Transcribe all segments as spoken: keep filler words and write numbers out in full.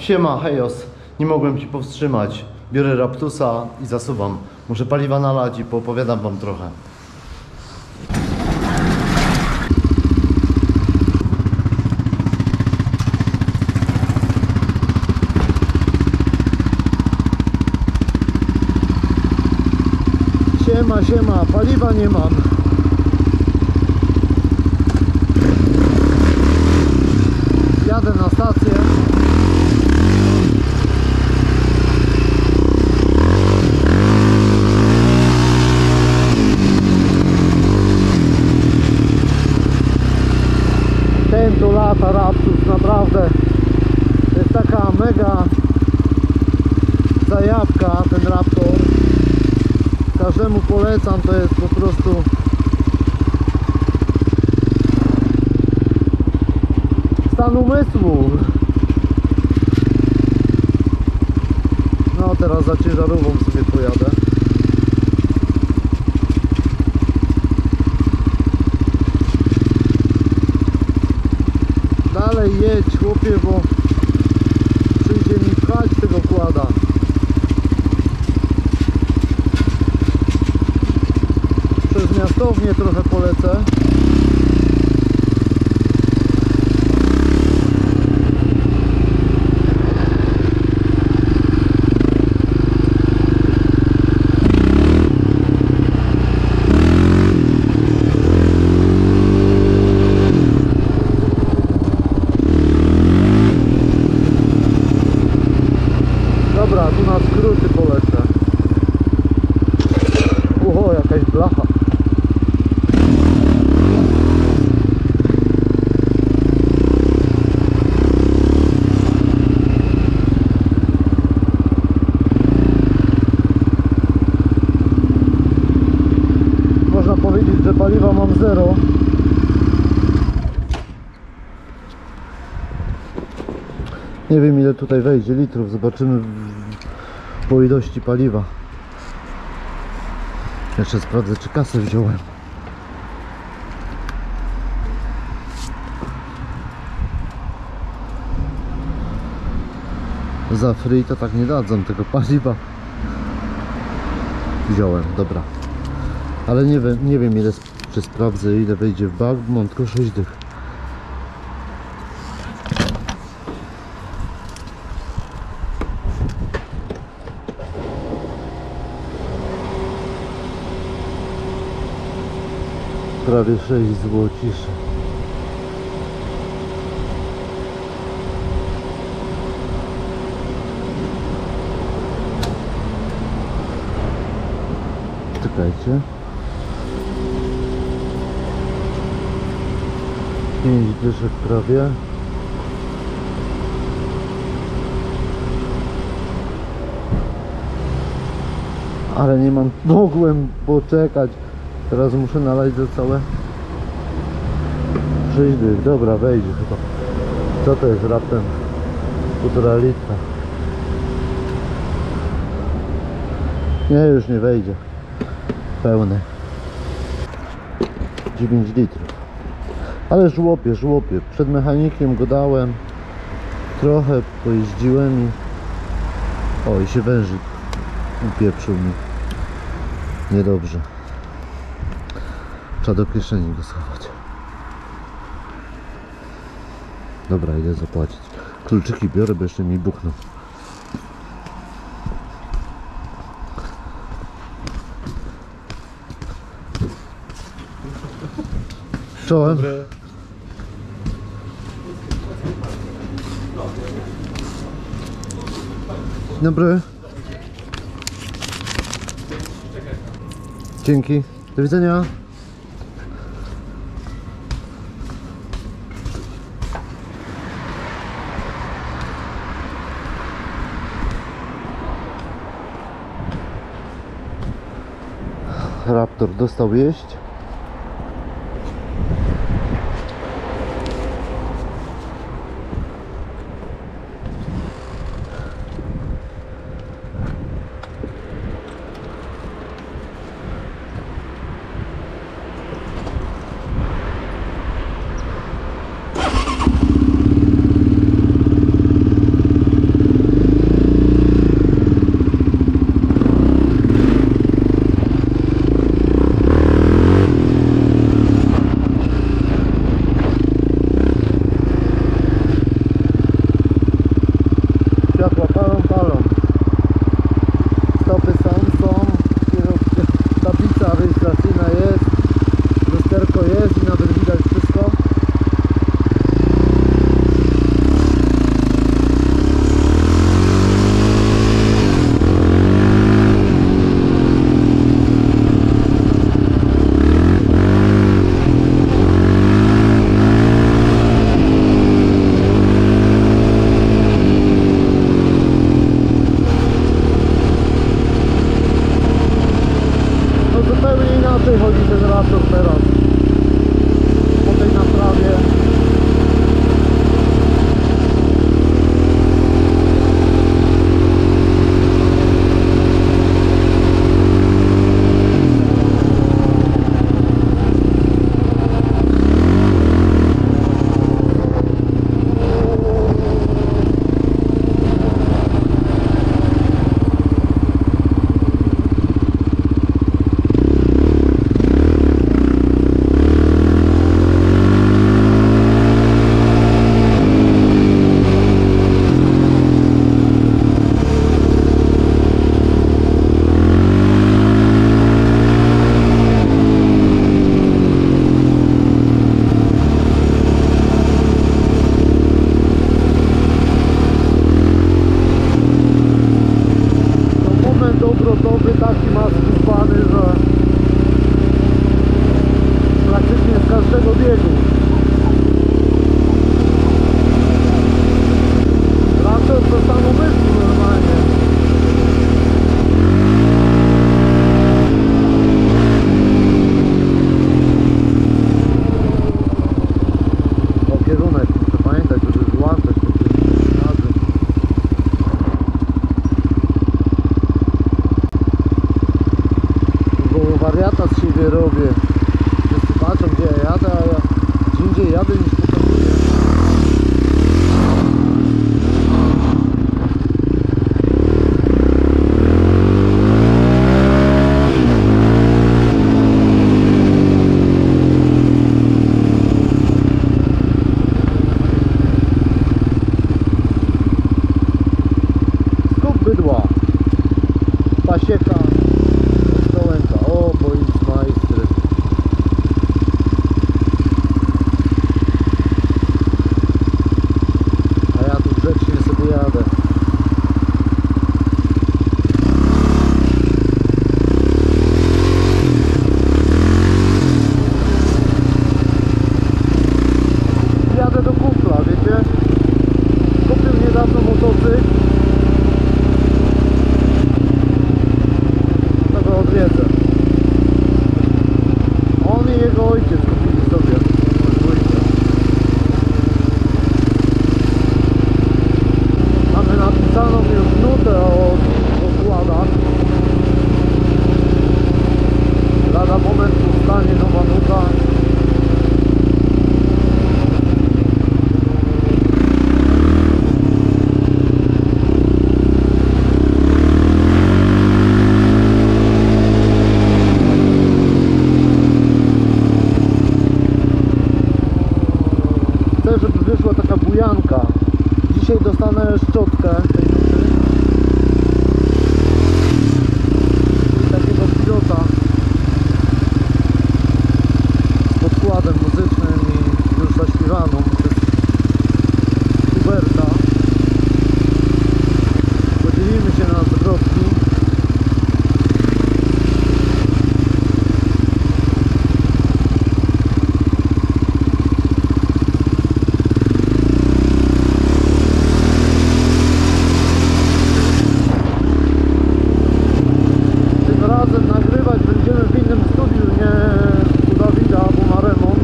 Siema, hejos. Nie mogłem się powstrzymać. Biorę Raptusa i zasuwam. Muszę paliwa nalać i poopowiadam wam trochę. Siema, siema, paliwa nie mam. Jadę na stację. Ten tu lata Raptus, naprawdę. To jest taka mega zajawka, ten Raptor. Każdemu polecam, to jest po prostu stan umysłu. No teraz za ciężarówką sobie pojadę. Dalej jedź, chłopie, bo przyjdzie mi pchać tego kłada. Przez miastownię trochę polecę. Dobra, tu na skróty polecę. Oho, jakaś blacha. Można powiedzieć, że paliwa mam zero. Nie wiem, ile tutaj wejdzie litrów, zobaczymy po ilości paliwa. Jeszcze sprawdzę, czy kasę wziąłem. Za free to tak nie dadzą tego paliwa. Wziąłem, dobra. Ale nie wiem, nie wiem ile, czy sprawdzę, ile wejdzie w bak, bo mam tylko sześć dych. Prawie sześć złociszy. Czekajcie. pięć dyszek prawie. Ale nie mam, mogłem poczekać. Teraz muszę nalać za całe sześć dych. Dobra, wejdzie chyba. Co to jest raptem? Półtora litra. Nie, już nie wejdzie. Pełny. dziewięć litrów. Ale żłopie, żłopie. Przed mechanikiem go dałem. Trochę pojeździłem i... O, i się wężyk upieprzył mi. Niedobrze. Trzeba do kieszeni go schować. Dobra, idę zapłacić. Kluczyki biorę, bo jeszcze mi buchną. Czołem. Dobry. Dobry. Dzięki. Do widzenia. Raptor dostał jeść. pasieka od dołęka. O, Policmeister. A ja tu grzecznie sobie jadę. Jadę do kumpla, wiecie? Kupił niedawno motocykl. To go odwiedzę. On i jego ojciec kupili sobie. Mamy napisaną już nutę o okładach. Lada moment powstanie nowa nuta. Chcę, żeby wyszła taka bujanka. Dzisiaj dostanę szczotkę tej nocy. I takiego pilota z podkładem muzycznym i już zaśpiewaną przez Huberta. Podzielimy się na zwrotki. Tym razem nagrywać będziemy w innym studiu, nie u Dawida, bo ma remont.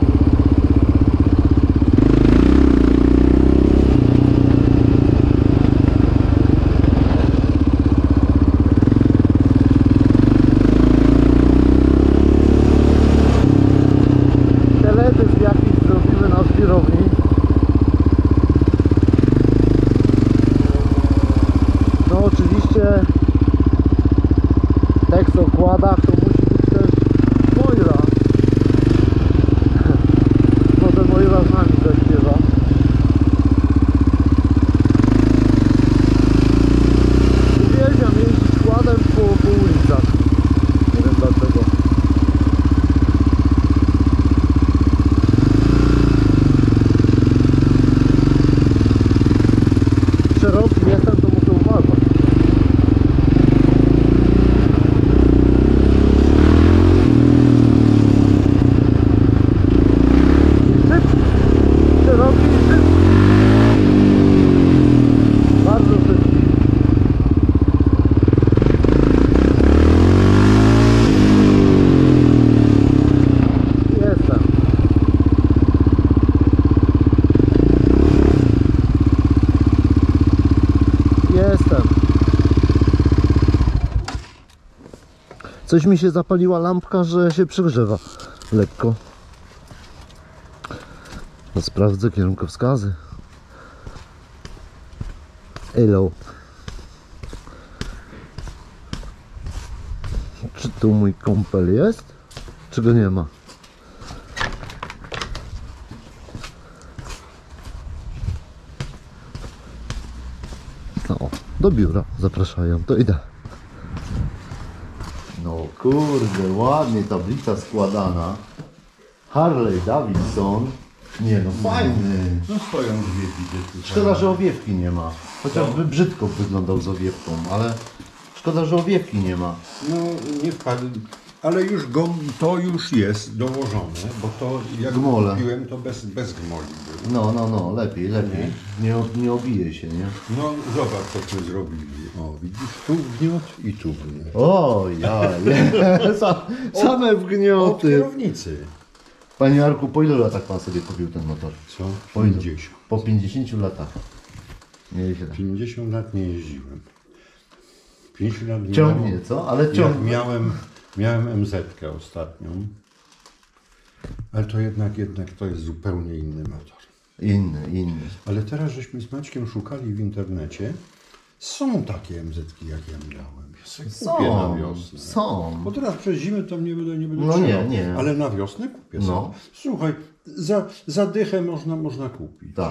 Teledysk jakiś zrobimy na zbiorowni. No oczywiście tekst o okładach to musi być też Moira. Może Moira z nami zaśpiewa. Uwielbiam jeździć składem po, po ulicach. Nie wiem dlaczego. Szeroki jestem, to muszę uważać. Szybki, szeroki i szybki. Bardzo szybki. Jestem. Jestem. Coś mi się zapaliła lampka, że się przygrzewa lekko. No, sprawdzę kierunkowskazy. Hello. Czy tu mój kumpel jest? Czy go nie ma? No, do biura zapraszają, to idę. No kurde, ładnie tablica składana. Harley Davidson. Nie no, fajny. No stoją dwie widzę tutaj. Szkoda, że owiewki nie ma. Chociażby brzydko wyglądał z owiewką, ale szkoda, że owiewki nie ma. No nie wpadł, ale już go, to już jest dołożone, bo to jak Gmole. kupiłem to bez, bez gmoli było. No, no, no, lepiej, lepiej. Nie, o- nie obije się, nie? No zobacz cośmy zrobili. O widzisz, tu wgniot i tu wgniot. O, ja, Sa, same Od wgnioty. kierownicy. Panie Jarku, po ilu latach pan sobie kupił ten motor? Co? Po ilu? pięćdziesiąt. Po pięćdziesięciu latach. Nieźle. pięćdziesiąt lat nie jeździłem. pięć lat nie Ciągnie, miałem. co? Ale Ja ciągnie. miałem, miałem em zetkę ostatnią. Ale to jednak, jednak to jest zupełnie inny motor. Inny, inny. Ale teraz żeśmy z Maćkiem szukali w internecie. Są takie em zetki jak ja miałem. Ja sobie kupię na Są, wiosnę. są. Bo teraz przez zimę to nie będę, nie będę No nie, trzymał. nie. Ale na wiosnę kupię No. sobie. Słuchaj, za, za dychę można, można kupić. Tak.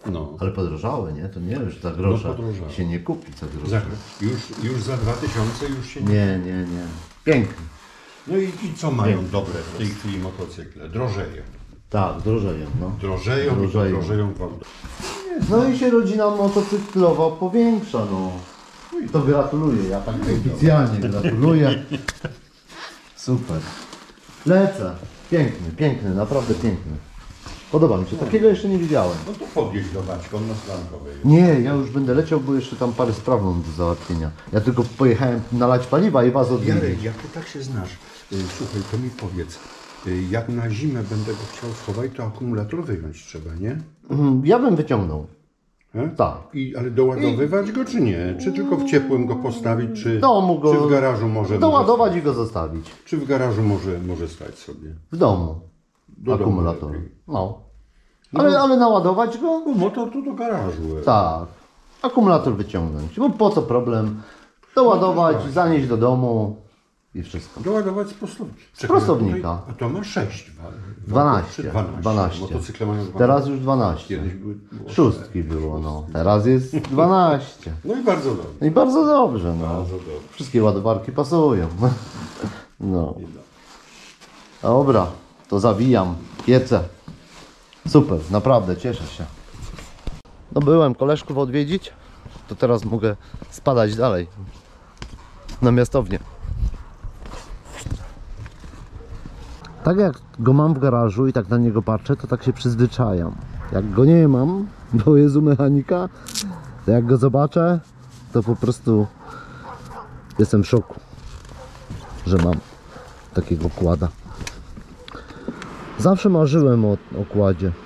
No. Ale podrożały, nie? To nie już za grosza No, podrożały. się nie kupi za grosza. Za, już, już za dwa tysiące już się nie... Nie, nie, nie. Piękny. No i, i co mają dobre w tej chwili motocykle? Drożeją. Tak, drożeją, no. Drożeją, Drożeją. drożeją, drożeją gwałtownie. No i się rodzina motocyklowa powiększa, no. To gratuluję, ja tak oficjalnie gratuluję. Super. Lecę. Piękny, piękny, naprawdę piękny. Podoba mi się, takiego jeszcze nie widziałem. No to podjedź do Baćka, on na Slankowej jest. Nie, ja już będę leciał, bo jeszcze tam parę spraw mam do załatwienia. Ja tylko pojechałem nalać paliwa i was odwiedzić. Jarek, jak ty tak się znasz, y, słuchaj, to mi powiedz, y, jak na zimę będę go chciał schować, to akumulator wyjąć trzeba, nie? Mhm, ja bym wyciągnął. E? Tak. I, ale doładowywać go czy nie? Czy tylko w ciepłym go postawić, czy, W domu go- czy w garażu może... Doładować i go zostawić. Może, czy w garażu może, może stać sobie? W domu. Do domu Akumulator. lepiej. No. Ale, ale naładować go? Bo motor to do garażu. e. Tak. Akumulator wyciągnąć. Bo po co problem? Doładować, zanieść do domu i wszystko. Doładować z prostownika. Z prostownika. Tutaj, a to ma sześć. wa- dwanaście. czy dwanaście. dwanaście. Motocykle mają dwanaście. Teraz już dwanaście. Kiedyś były, było Szóstki było, no. Teraz jest dwanaście. No i bardzo dobrze. I bardzo dobrze, no. Bardzo dobrze. Wszystkie ładowarki pasują. No. Dobra, to zawijam. Piece. Super, naprawdę, cieszę się. No byłem koleżków odwiedzić, to teraz mogę spadać dalej. Na miastownię. Tak jak go mam w garażu i tak na niego patrzę, to tak się przyzwyczajam. Jak go nie mam, bo jest u mechanika, to jak go zobaczę, to po prostu jestem w szoku, że mam takiego kłada. Zawsze marzyłem o okładzie.